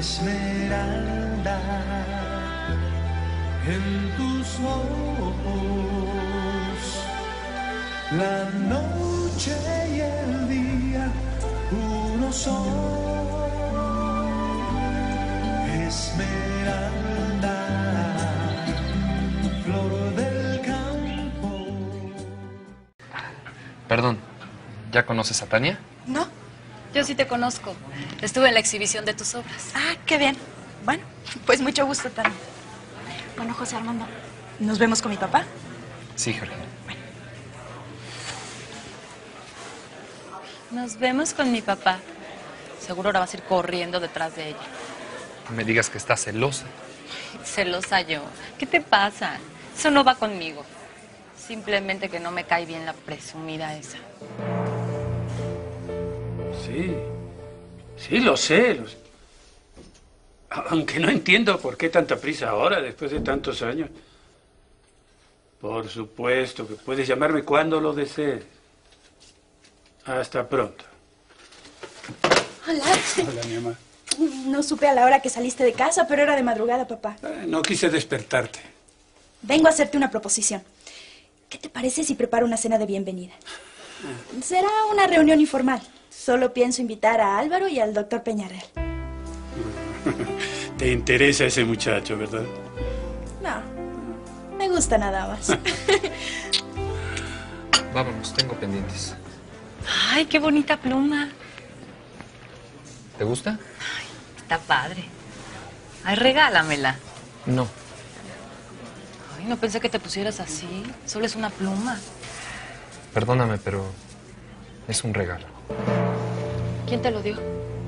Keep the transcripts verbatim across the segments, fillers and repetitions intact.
Esmeralda, en tus ojos, la noche y el día, uno son. Esmeralda, flor del campo. Perdón, ¿ya conoces a Tania? No. Yo sí te conozco. Estuve en la exhibición de tus obras. Ah, qué bien. Bueno, pues mucho gusto también. Bueno, José Armando, ¿nos vemos con mi papá? Sí, Georgina. Bueno. Nos vemos con mi papá. Seguro ahora vas a ir corriendo detrás de ella. No me digas que estás celosa. Celosa yo. ¿Qué te pasa? Eso no va conmigo. Simplemente que no me cae bien la presumida esa. Sí, sí, lo sé, lo sé. Aunque no entiendo por qué tanta prisa ahora, después de tantos años. Por supuesto que puedes llamarme cuando lo desees. Hasta pronto. Hola. Hola, mi mamá. No supe a la hora que saliste de casa, pero era de madrugada, papá. Eh, No quise despertarte. Vengo a hacerte una proposición. ¿Qué te parece si preparo una cena de bienvenida? Será una reunión informal. Solo pienso invitar a Álvaro y al doctor Peñarel. Te interesa ese muchacho, ¿verdad? No, me gusta nada más. Vámonos, tengo pendientes. Ay, qué bonita pluma. ¿Te gusta? Ay, está padre. Ay, regálamela. No. Ay, no pensé que te pusieras así. Solo es una pluma. Perdóname, pero es un regalo. ¿Quién te lo dio?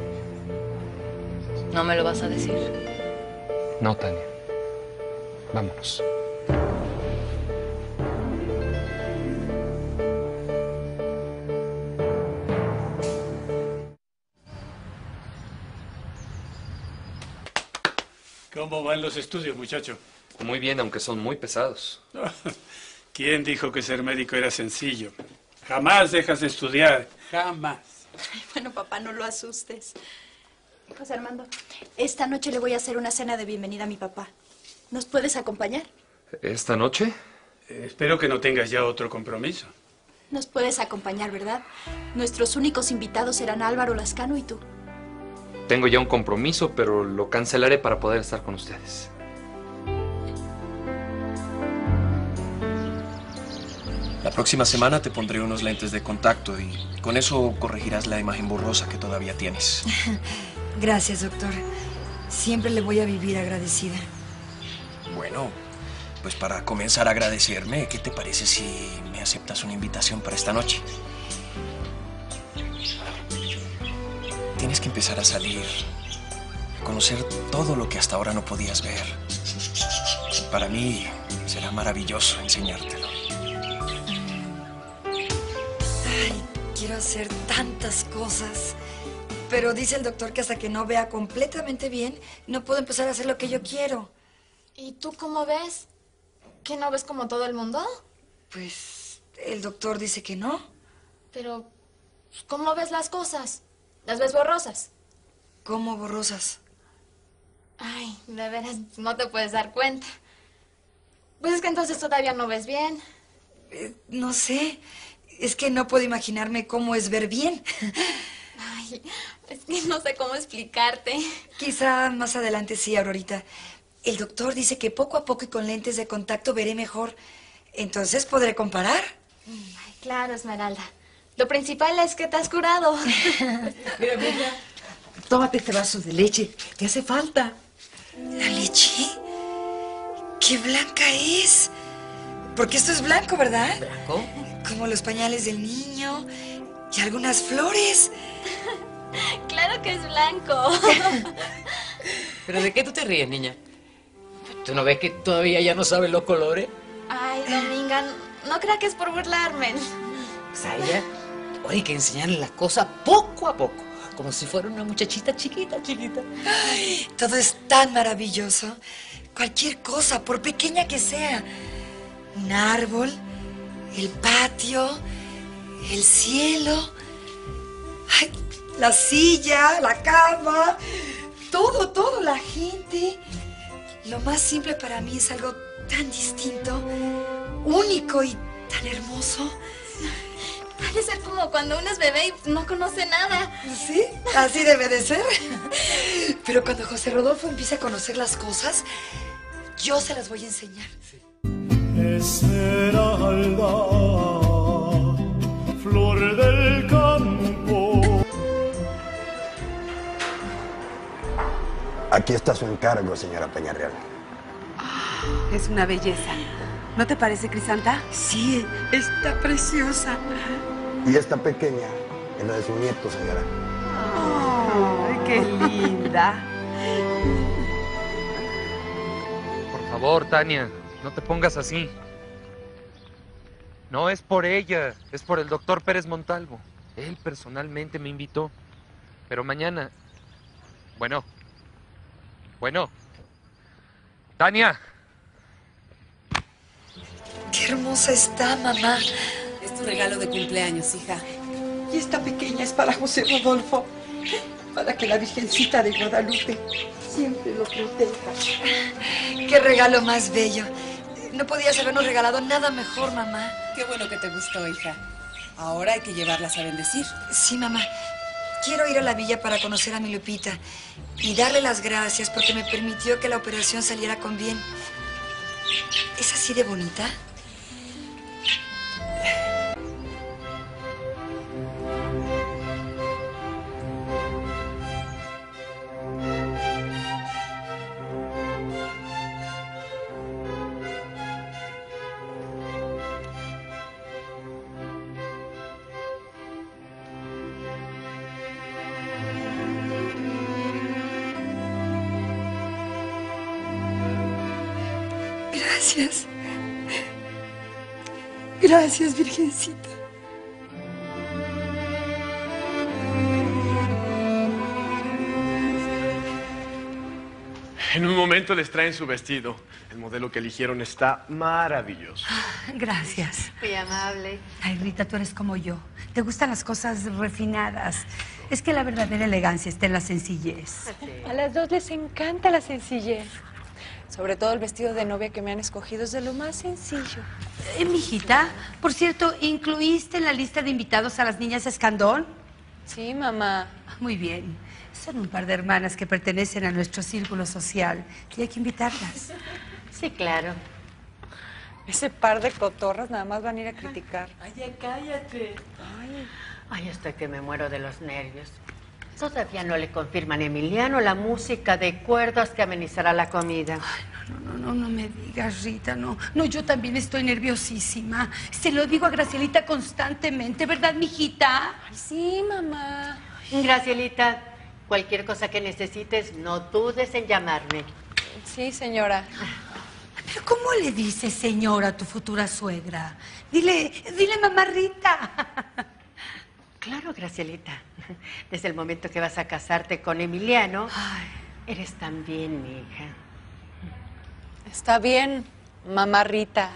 ¿No me lo vas a decir? No, Tania. Vámonos. ¿Cómo van los estudios, muchacho? Muy bien, aunque son muy pesados. ¿Quién dijo que ser médico era sencillo? Jamás dejas de estudiar. Jamás. Ay, bueno, papá, no lo asustes. José Armando, esta noche le voy a hacer una cena de bienvenida a mi papá. ¿Nos puedes acompañar? ¿Esta noche? Eh, espero que no tengas ya otro compromiso. Nos puedes acompañar, ¿verdad? Nuestros únicos invitados serán Álvaro Lascano y tú. Tengo ya un compromiso, pero lo cancelaré para poder estar con ustedes. La próxima semana te pondré unos lentes de contacto y con eso corregirás la imagen borrosa que todavía tienes. Gracias, doctor. Siempre le voy a vivir agradecida. Bueno, pues para comenzar a agradecerme, ¿qué te parece si me aceptas una invitación para esta noche? Tienes que empezar a salir, a conocer todo lo que hasta ahora no podías ver. Para mí será maravilloso enseñártelo. Ay, quiero hacer tantas cosas. Pero dice el doctor que hasta que no vea completamente bien, no puedo empezar a hacer lo que yo quiero. ¿Y tú cómo ves? ¿Que no ves como todo el mundo? Pues el doctor dice que no. Pero, ¿cómo ves las cosas? ¿Las ves borrosas? ¿Cómo borrosas? Ay, de veras, no te puedes dar cuenta. Pues es que entonces todavía no ves bien. Eh, no sé. Es que no puedo imaginarme cómo es ver bien. Ay, es que no sé cómo explicarte. Quizá más adelante sí, Aurorita. El doctor dice que poco a poco y con lentes de contacto veré mejor. Entonces podré comparar. Ay, claro, Esmeralda. Lo principal es que te has curado. Mira, mira. Tómate este vaso de leche. Te hace falta. ¿La leche? ¡Qué blanca es! Porque esto es blanco, ¿verdad? ¿Blanco? Como los pañales del niño y algunas flores. Claro que es blanco. ¿Pero de qué tú te ríes, niña? ¿Tú no ves que todavía ya no sabes los colores? Ay, Dominga, no crea que es por burlarme. Pues a ella, ahora hay que enseñarle las cosas poco a poco. Como si fuera una muchachita chiquita, chiquita. Ay, todo es tan maravilloso. Cualquier cosa, por pequeña que sea. Un árbol, el patio, el cielo, ay, la silla, la cama, todo, todo, la gente. Lo más simple para mí es algo tan distinto, único y tan hermoso. Ha de ser como cuando uno es bebé y no conoce nada. ¿Sí? Así debe de ser. Pero cuando José Rodolfo empiece a conocer las cosas, yo se las voy a enseñar. Esmeralda, flor del campo. Aquí está su encargo, señora Peñarreal. Es una belleza. ¿No te parece, Crisanta? Sí, está preciosa. Y esta pequeña es la de su nieto, señora. ¡Ay, qué linda! Por favor, Tania, no te pongas así. No es por ella, es por el doctor Pérez Montalvo. Él personalmente me invitó. Pero mañana... Bueno. Bueno. Tania. Qué hermosa está, mamá. Es tu regalo de cumpleaños, hija. Y esta pequeña es para José Rodolfo, para que la Virgencita de Guadalupe siempre lo proteja. Qué regalo más bello. No podías habernos regalado nada mejor, mamá. Qué bueno que te gustó, hija. Ahora hay que llevarlas a bendecir. Sí, mamá. Quiero ir a la villa para conocer a mi Lupita y darle las gracias porque me permitió que la operación saliera con bien. ¿Es así de bonita? Gracias. Gracias, Virgencita. En un momento les traen su vestido. El modelo que eligieron está maravilloso. Gracias. Muy amable. Ay, Rita, tú eres como yo. Te gustan las cosas refinadas. Es que la verdadera elegancia está en la sencillez. A las dos les encanta la sencillez. Sobre todo el vestido de novia que me han escogido es de lo más sencillo. Eh, mijita, por cierto, ¿incluiste en la lista de invitados a las niñas Escandón? Sí, mamá. Muy bien. Son un par de hermanas que pertenecen a nuestro círculo social y hay que invitarlas. Sí, claro. Ese par de cotorras nada más van a ir a criticar. Ay, ya cállate. Ay. Ay, estoy que me muero de los nervios. Todavía no le confirman a Emiliano la música de cuerdas que amenizará la comida. Ay, no, no, no, no me digas, Rita, no. No, yo también estoy nerviosísima. Se lo digo a Gracielita constantemente, ¿verdad, mijita? Ay, sí, mamá. Gracielita, cualquier cosa que necesites, no dudes en llamarme. Sí, señora. ¿Pero cómo le dices señora a tu futura suegra? Dile, dile mamá Rita. Claro, Gracielita. Desde el momento que vas a casarte con Emiliano, ay, eres también mi hija. Está bien, mamá Rita.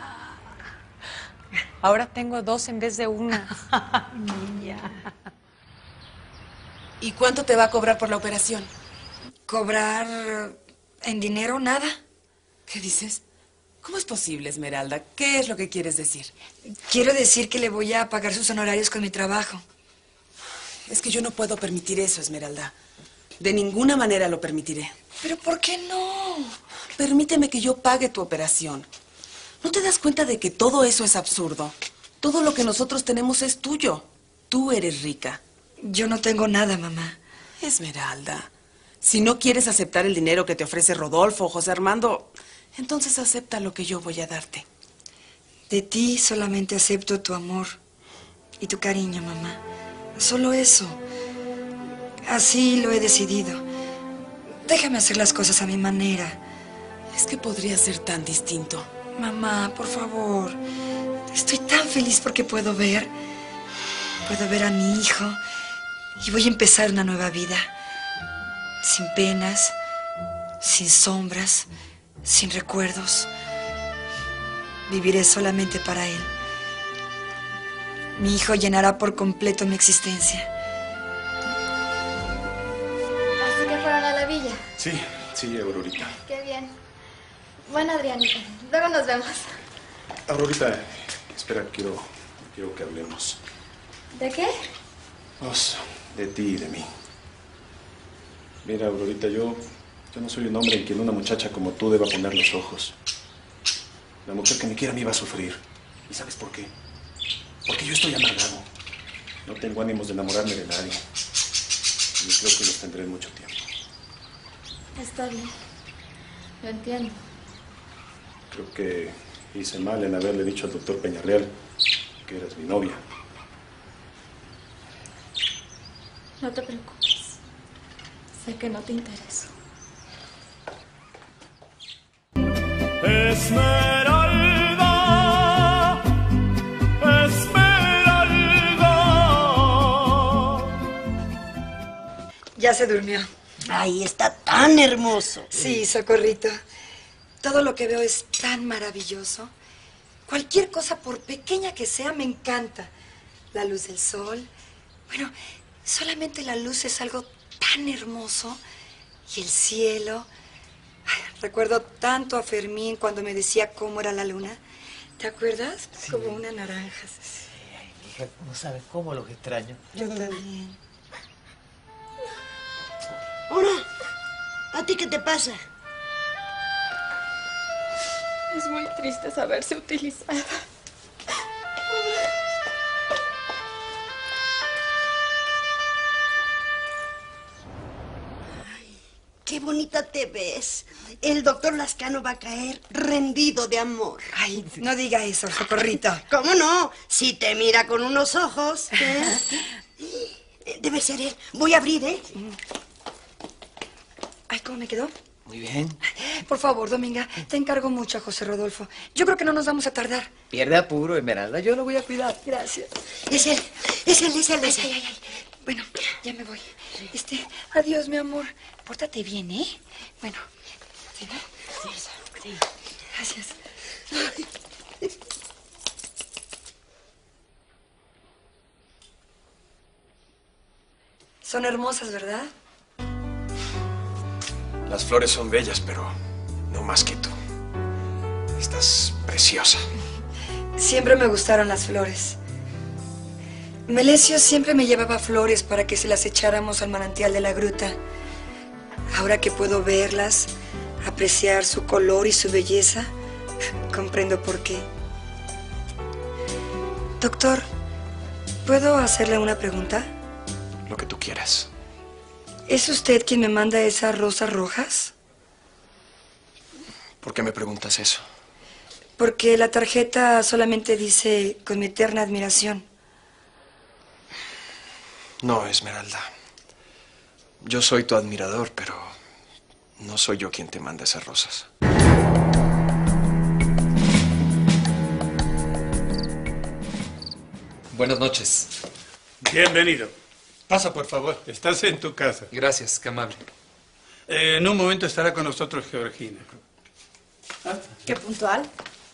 Ahora tengo dos en vez de una. Niña. ¿Y cuánto te va a cobrar por la operación? ¿Cobrar en dinero? Nada. ¿Qué dices? ¿Cómo es posible, Esmeralda? ¿Qué es lo que quieres decir? Quiero decir que le voy a pagar sus honorarios con mi trabajo. Es que yo no puedo permitir eso, Esmeralda. De ninguna manera lo permitiré. ¿Pero por qué no? Permíteme que yo pague tu operación. ¿No te das cuenta de que todo eso es absurdo? Todo lo que nosotros tenemos es tuyo. Tú eres rica. Yo no tengo nada, mamá. Esmeralda, si no quieres aceptar el dinero que te ofrece Rodolfo o José Armando, entonces acepta lo que yo voy a darte. De ti solamente acepto tu amor y tu cariño, mamá. Solo eso. Así lo he decidido. Déjame hacer las cosas a mi manera. Es que podría ser tan distinto. Mamá, por favor. Estoy tan feliz porque puedo ver. Puedo ver a mi hijo. Y voy a empezar una nueva vida. Sin penas, sin sombras, sin recuerdos. Viviré solamente para él. Mi hijo llenará por completo mi existencia. Así que fueron a la villa. Sí, sí, Aurorita. Qué bien. Bueno, Adrianita, luego nos vemos. Aurorita, espera, quiero, quiero que hablemos. ¿De qué? Pues, de ti y de mí. Mira, Aurorita, yo, yo no soy un hombre en quien una muchacha como tú deba poner los ojos. La mujer que me quiera a mí va a sufrir. ¿Y sabes por qué? Porque yo estoy amargado. No tengo ánimos de enamorarme de nadie. Y creo que los tendré en mucho tiempo. Está bien. Lo entiendo. Creo que hice mal en haberle dicho al doctor Peñarreal que eras mi novia. No te preocupes. Sé que no te intereso. Esmeralda, Esmeralda. Ya se durmió. Ay, está tan hermoso. Sí, Socorrito. Todo lo que veo es tan maravilloso. Cualquier cosa, por pequeña que sea, me encanta. La luz del sol. Bueno, solamente la luz es algo tan hermoso. Y el cielo. Ay, recuerdo tanto a Fermín cuando me decía cómo era la luna. ¿Te acuerdas? Sí. Como una naranja. Sí, ay, mi hija, no sabes cómo los extraño. Yo también. Ahora, ¿a ti qué te pasa? Es muy triste saberse utilizada. Qué bonita te ves. El doctor Lascano va a caer rendido de amor. Ay, no diga eso, Socorrito. ¿Cómo no? Si te mira con unos ojos. ¿eh? Debe ser él. Voy a abrir, ¿eh? Ay, ¿cómo me quedó? Muy bien. Por favor, Dominga, te encargo mucho a José Rodolfo. Yo creo que no nos vamos a tardar. Pierde apuro, Esmeralda. Yo lo voy a cuidar. Gracias. Es él, es él, es él, es él. Ay, ay, ay. Bueno, ya me voy. Este, adiós, mi amor. Pórtate bien, ¿eh? Bueno. ¿Sí, no? Sí, sí. Gracias. Ay. Son hermosas, ¿verdad? Las flores son bellas, pero no más que tú. Estás preciosa. Siempre me gustaron las flores. Melesio siempre me llevaba flores para que se las echáramos al manantial de la gruta. Ahora que puedo verlas, apreciar su color y su belleza, comprendo por qué. Doctor, ¿puedo hacerle una pregunta? Lo que tú quieras. ¿Es usted quien me manda esas rosas rojas? ¿Por qué me preguntas eso? Porque la tarjeta solamente dice con mi eterna admiración. No, Esmeralda. Yo soy tu admirador, pero no soy yo quien te manda esas rosas. Buenas noches. Bienvenido. Pasa, por favor. Estás en tu casa. Gracias, qué amable. Eh, en un momento estará con nosotros Georgina. ¿Ah? Qué puntual.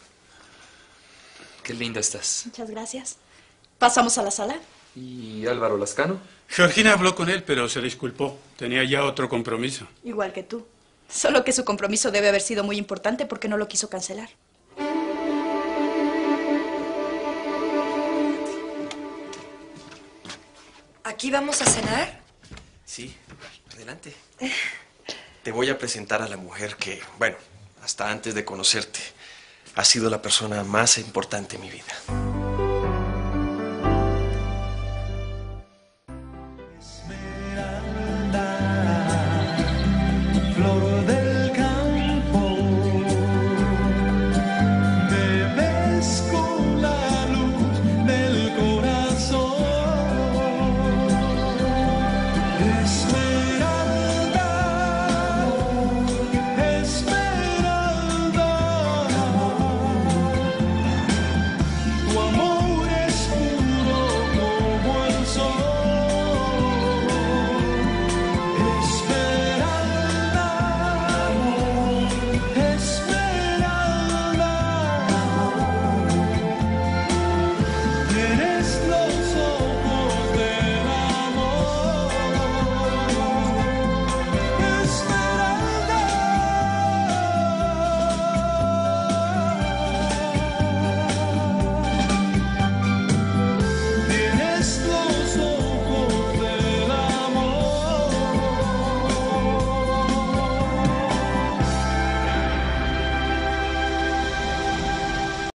Qué linda estás. Muchas gracias. ¿Pasamos a la sala? ¿Y Álvaro Lascano? Georgina habló con él, pero se disculpó. Tenía ya otro compromiso. Igual que tú. Solo que su compromiso debe haber sido muy importante porque no lo quiso cancelar. ¿Aquí vamos a cenar? Sí, adelante. Te voy a presentar a la mujer que, bueno, hasta antes de conocerte, ha sido la persona más importante en mi vida.